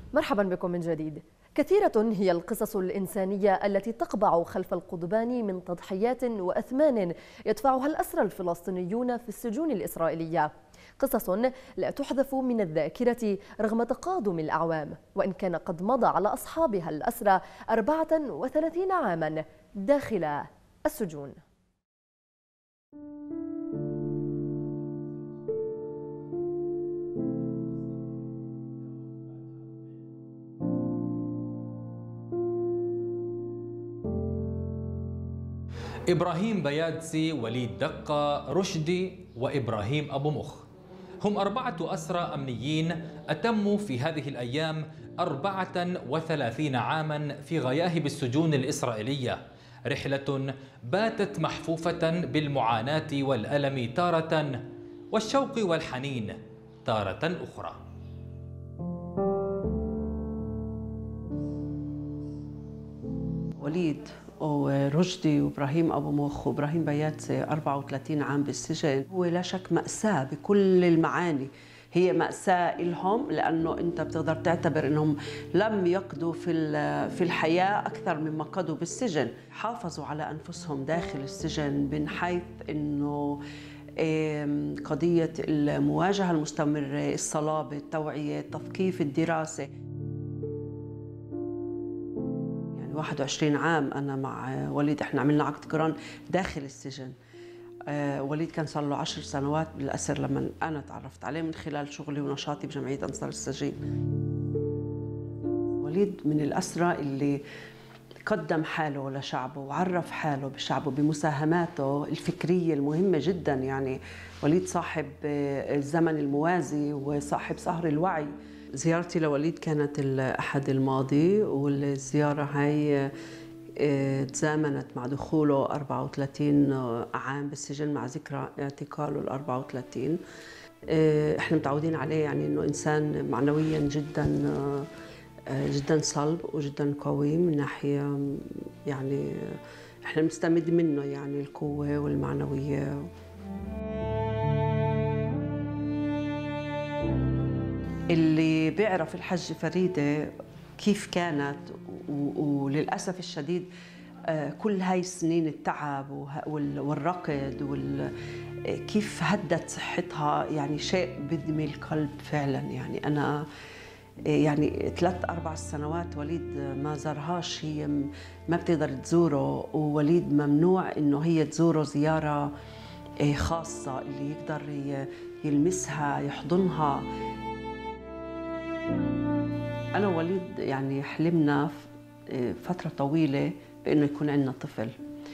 مرحبا بكم من جديد. كثيرة هي القصص الإنسانية التي تقبع خلف القضبان من تضحيات وأثمان يدفعها الأسرى الفلسطينيون في السجون الإسرائيلية. قصص لا تحذف من الذاكرة رغم تقادم الأعوام، وإن كان قد مضى على أصحابها الأسرى 34 عاما داخل السجون. إبراهيم بيادسي، وليد دقة، رشدي وإبراهيم أبو مخ هم 4 أسرى أمنيين أتموا في هذه الأيام 34 عاما في غياهب السجون الإسرائيلية، رحلة باتت محفوفة بالمعاناة والألم تارة والشوق والحنين تارة أخرى. وليد ورشدي وإبراهيم أبو مخ وإبراهيم بيادسي 34 عام بالسجن هو لا شك مأساة بكل المعاني. هي مأساة لهم لأنه أنت بتقدر تعتبر أنهم لم يقضوا في الحياة أكثر مما قضوا بالسجن. حافظوا على أنفسهم داخل السجن من حيث أنه قضية المواجهة المستمرة، الصلابة، التوعية، التثقيف، الدراسة. 21 عام أنا مع وليد، إحنا عملنا عقد قران داخل السجن. وليد كان صار له 10 سنوات بالأسر لما أنا تعرفت عليه من خلال شغلي ونشاطي بجمعية أنصار السجين. وليد من الأسرى اللي قدم حاله لشعبه وعرف حاله بشعبه بمساهماته الفكرية المهمة جدا. يعني وليد صاحب الزمن الموازي وصاحب سهر الوعي. زيارتي لوليد كانت الأحد الماضي، والزيارة هاي تزامنت مع دخوله 34 عام بالسجن مع ذكرى اعتقاله ال 34. احنا متعودين عليه يعني انه انسان معنويا جدا صلب وجدا قوي من ناحية، يعني احنا بنستمد منه يعني القوة والمعنوية. اللي بيعرف الحج فريدة كيف كانت وللأسف الشديد كل هاي السنين التعب والركض كيف هدت صحتها، يعني شيء بدمي القلب فعلا. يعني أنا يعني 3-4 سنوات وليد ما زارهاش، هي ما بتقدر تزوره، ووليد ممنوع إنه هي تزوره زيارة خاصة اللي يقدر يلمسها يحضنها. أنا ووليد يعني حلمنا فترة طويلة بأنه يكون عندنا طفل،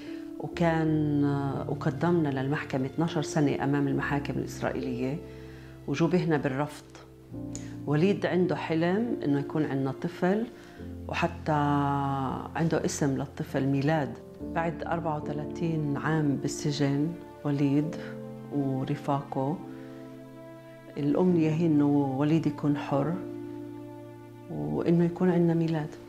وقدمنا للمحكمة 12 سنة أمام المحاكم الإسرائيلية وجوبهنا بالرفض. وليد عنده حلم أنه يكون عندنا طفل، وحتى عنده اسم للطفل ميلاد. بعد 34 عام بالسجن وليد ورفاقه الأمنية هي أنه وليد يكون حر وإنه يكون عندنا ميلاد.